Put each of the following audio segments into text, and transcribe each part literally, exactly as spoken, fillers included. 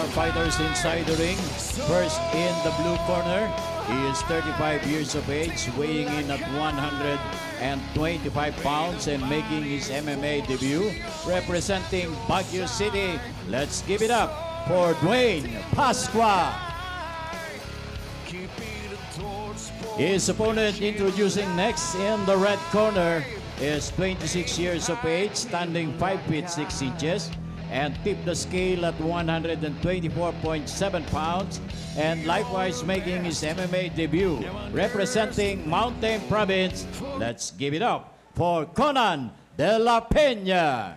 our fighters inside the ring. First in the blue corner, he is thirty-five years of age, weighing in at one hundred twenty-five pounds and making his M M A debut. Representing Baguio City, let's give it up for Duane Pascua. His opponent introducing next in the red corner is twenty-six years of age, standing five feet six inches, and tipped the scale at one hundred twenty-four point seven pounds, and likewise making his M M A debut. Representing Mountain Province, let's give it up for Conan Dela Peña.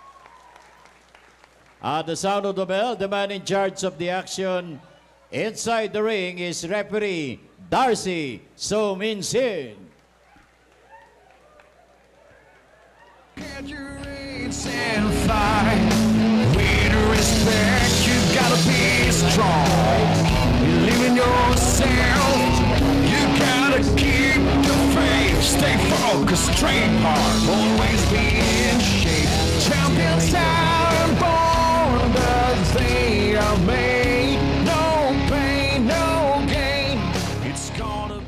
At the sound of the bell, the man in charge of the action inside the ring is referee Darcy So Min Sin. And fight with respect, you gotta be strong. Believe in yourself, you gotta keep the faith. Stay focused, train hard, always be in shape. Champions are born, but they are made. No pain, no gain. It's gonna be.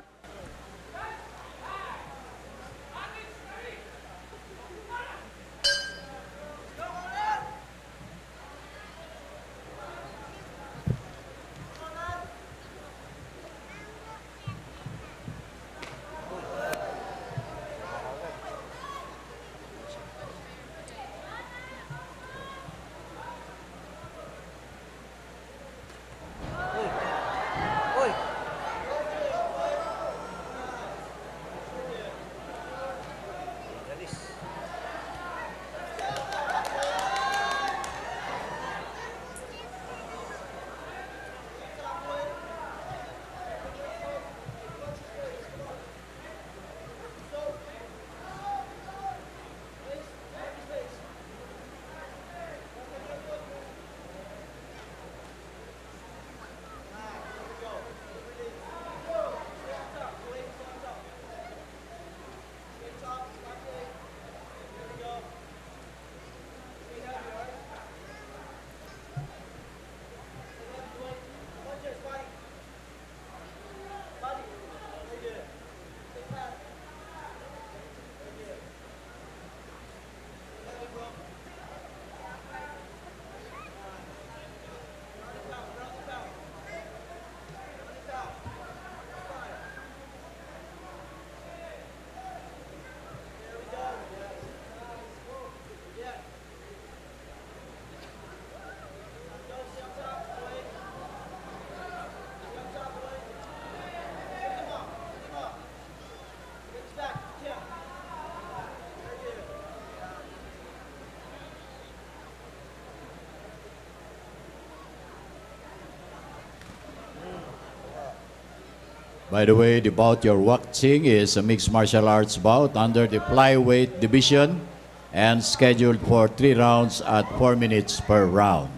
By the way, the bout you're watching is a mixed martial arts bout under the flyweight division and scheduled for three rounds at four minutes per round.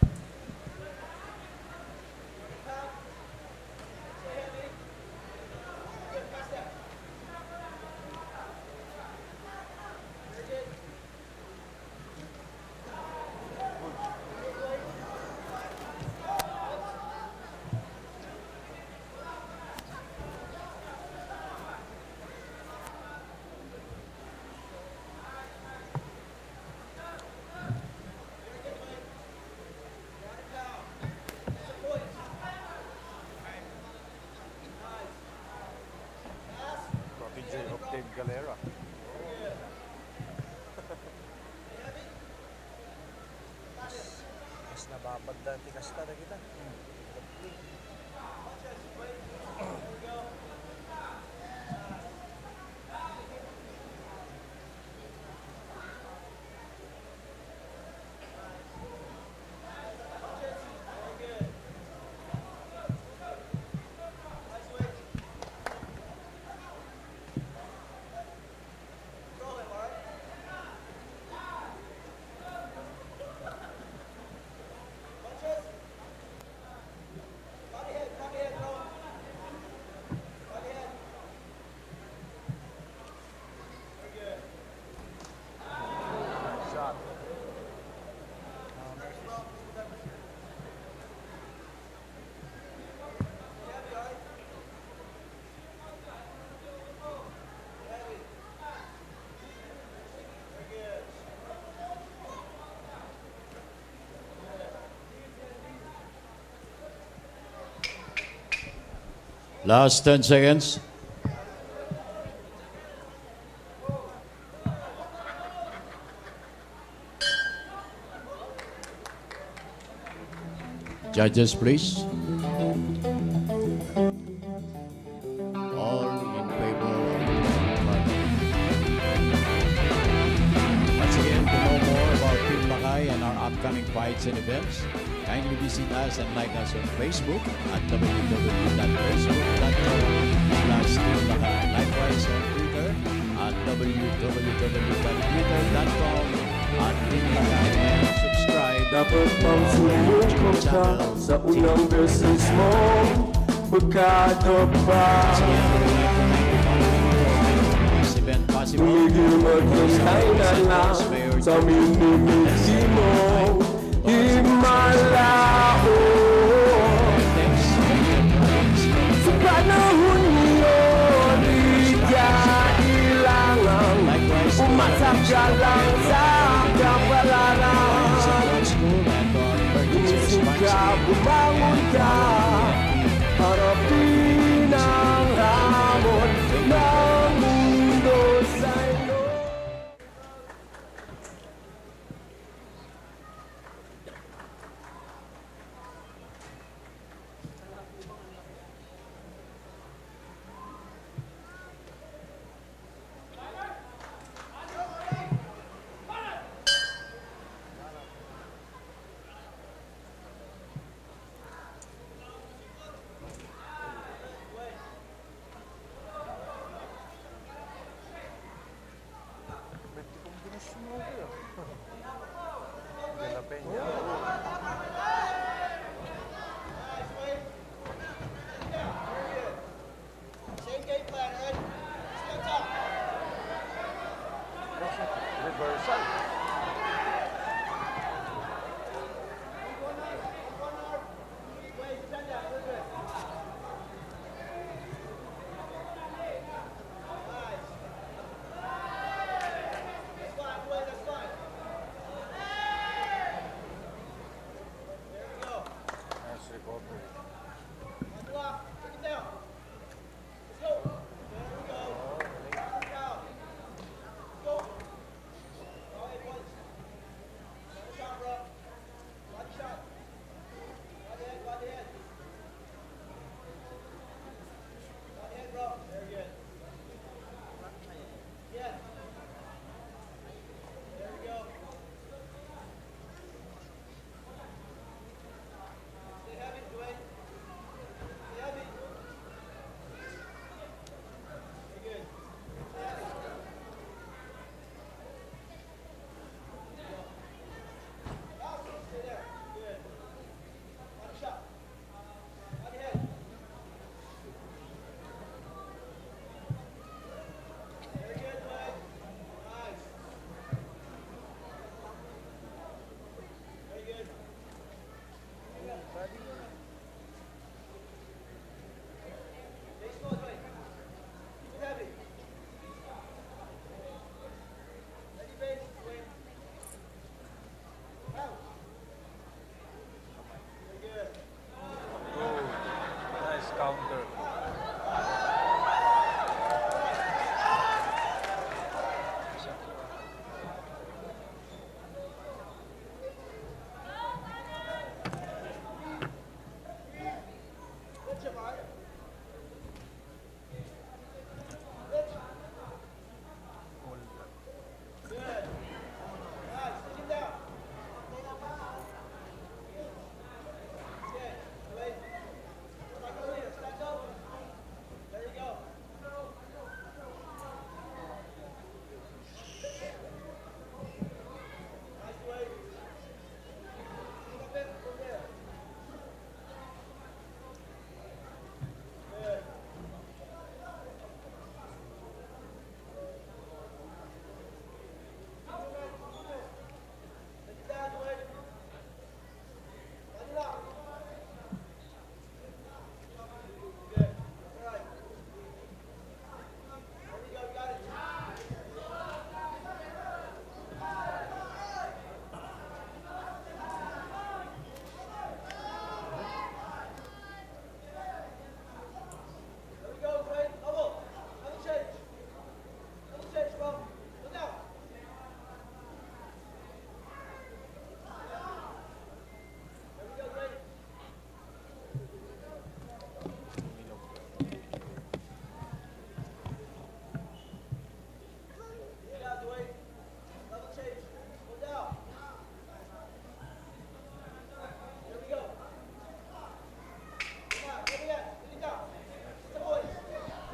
Galera. Mas nababagdan ti kasta na kita. Last ten seconds. Judges, please. All in favor of Lakay. Once again, to know more about Team Lakay and our upcoming fights and events, kindly visit us and like us on Facebook at w w w dot facebook dot com slash Team Lakay. Likewise on Twitter at w w w dot twitter dot com at Team Lakay, and subscribe Dapat bang sumukong ka sa unang beses mo? Pagkado pa tumigil maghintay na lang sa minimisi mo. Himalao sa panahon ngayon, di kailangan umasak ka lang sa kapalaran. Gumising ka, bumangon ka, harapin ang hamon ng mundo sa'yo.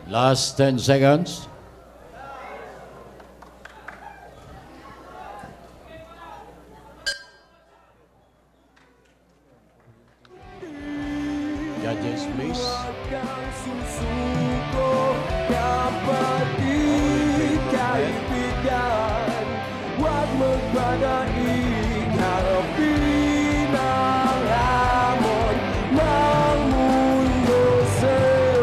Last ten seconds. Judges, please. Huwag susuko, kapatid, kaibigan. Huwag magpadaig, harapin ang hamon ng mundo sa'yo.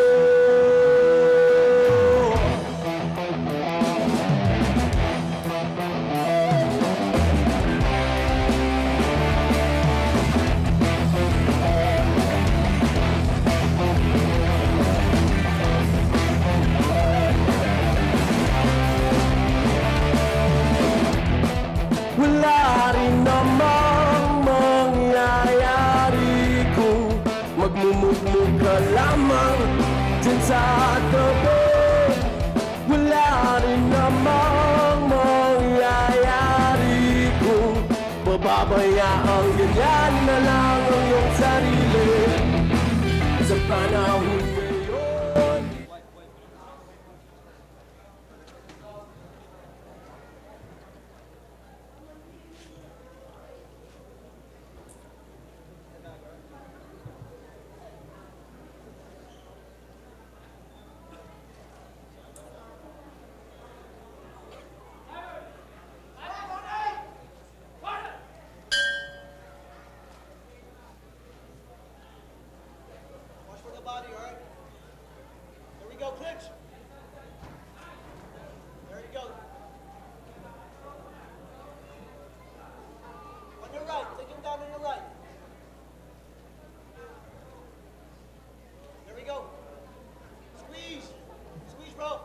Wala rin namang mangyayari kung magmumugmug ka lamang dyan sa tabi. Wala rin namang mangyayari kung pababayaan ganyan na lang ang iyong sarili sa panahon ngayon. Watch for the body, all right? There we go, clinch. There you go. On your right, take him down on your right. There we go. Squeeze. Squeeze, bro.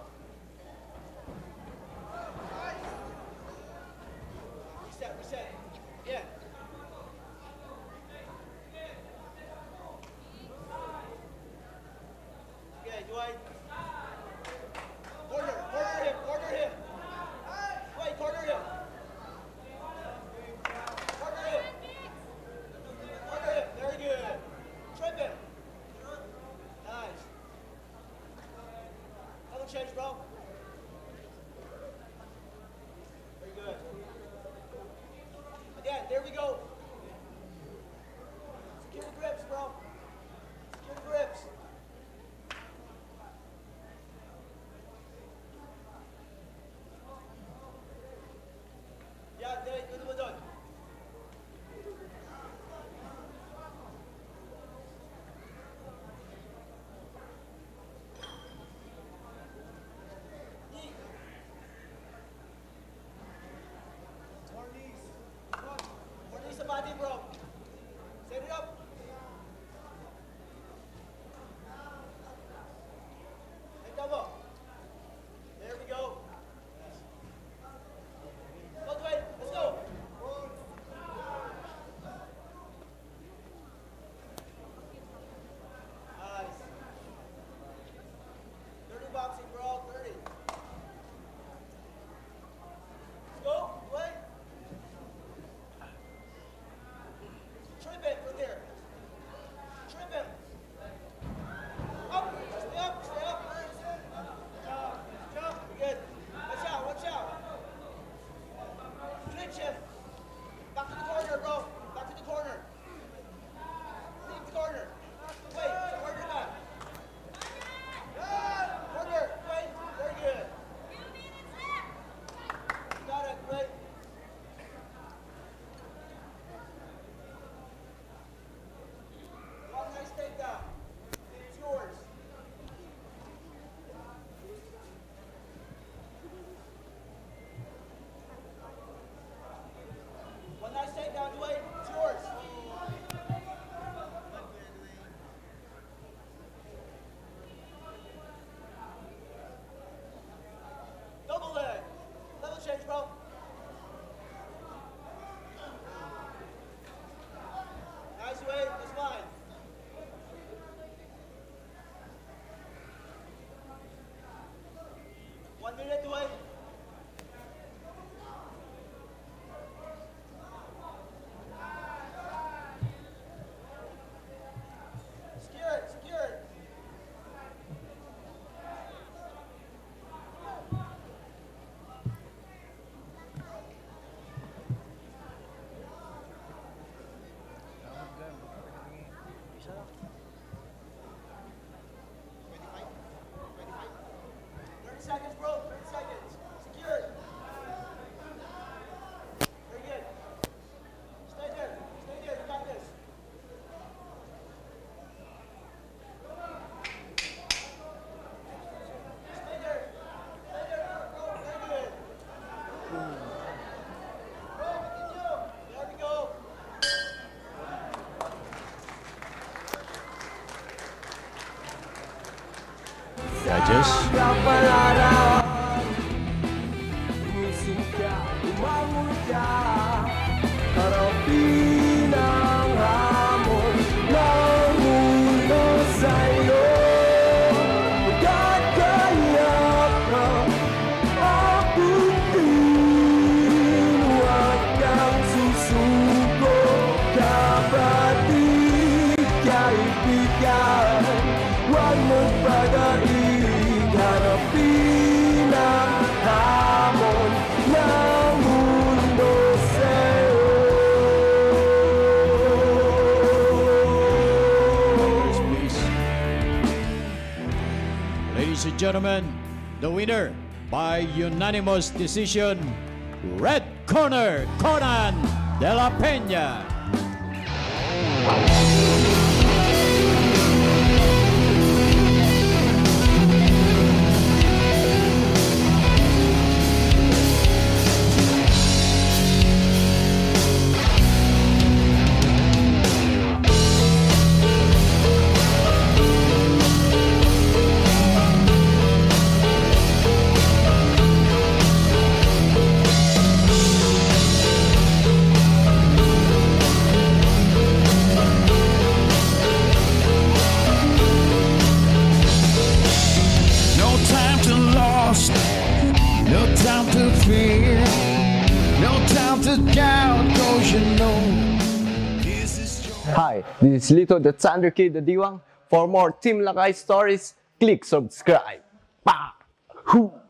Reset, reset. Yeah. Okay, Dwight. Corner, corner him, corner him. Dwight, corner him. Corner him. Corner him, very good. Trip him. Nice. Another change, bro. Very good. Again, there we go. Secure the grips, bro. Secure the grips. Yeah, there, good one done. Knee. More knees. More knees to body, bro. Set it up. And double. There we go. Go, Dwayne. Let's go. Nice. Dirty boxing, bro. Dirty. Let's go, Dwayne. Trip it right there. Trip him. Up. Stay up. Stay up. Jump. Jump. Good. Watch out. Watch out. Clinch him. Back to the corner, bro. Back to the corner. Leave the corner. Wait, so where you're not. Corner. Wait. Very good. You got it. Wait. judges. Ladies and gentlemen, the winner by unanimous decision, red corner, Conan Dela Peña. No time to fear, no time to doubt, cause you know this is your... Hi, this is Lito the Thunder Kid the Diwang. For more Team Lakay stories, click subscribe. Pa! Hoo!